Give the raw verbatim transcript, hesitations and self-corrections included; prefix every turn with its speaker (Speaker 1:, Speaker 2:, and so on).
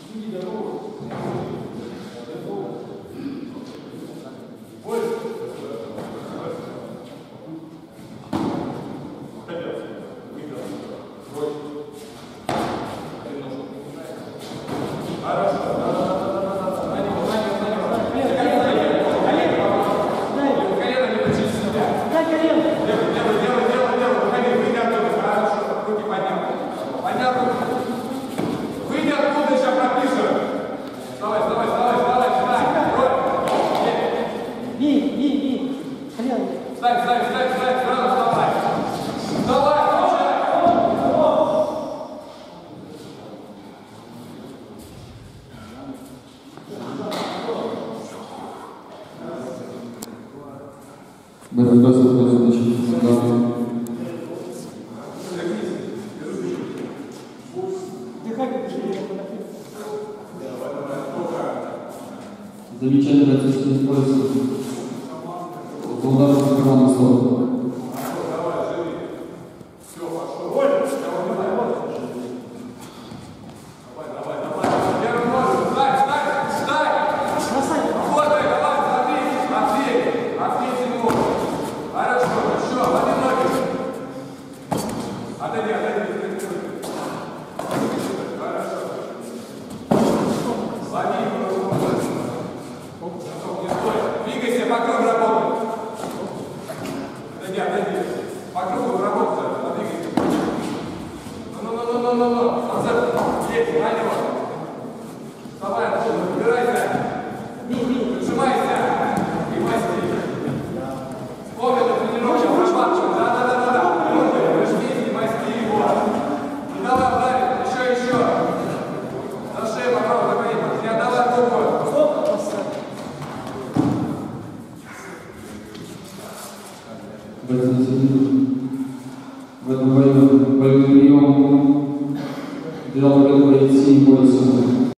Speaker 1: Встань, встань, встань, встань, сразу вставай. Вставай,
Speaker 2: замечательно, что не используется. Удар в команду слова.
Speaker 1: Двигайся по кругу, работай. Отойди, отойди. По кругу работай, двигайся. Ну-ну-ну-ну-ну-ну. Концерт. Есть, на него. Вставай, оттуда, убирайся. Прижимайся. И масти. Вспомнил тренировку, пришватывай. Да-да-да-да. Прижмись и масти его. И давай ударить. Еще, еще. За шею попробуй закрыть. Не отдавай другую.
Speaker 2: В этом бою боевым приемом для победы семь поясов.